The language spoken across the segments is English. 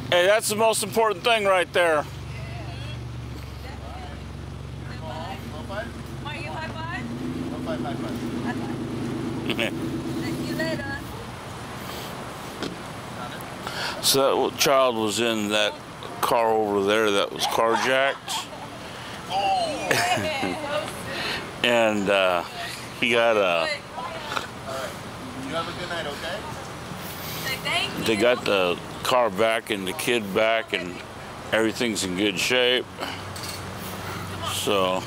Hey, that's the most important thing right there. Mario, high five? High five. High five. See you later. So that child was in that car over there that was carjacked. And he got a... You have a good night, okay? Thank you. They got the car back and the kid back and everything's in good shape. So...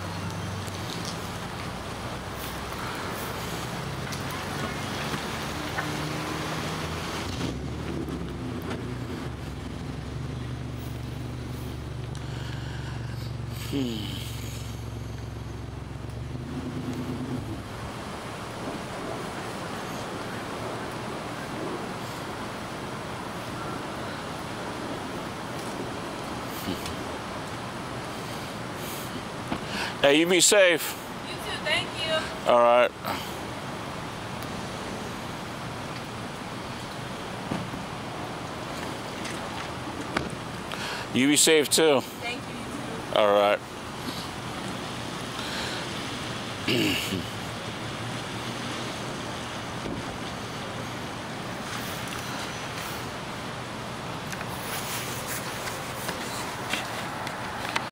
Hey, you be safe. You too, thank you. All right. You be safe too. Thank you, you too. All right.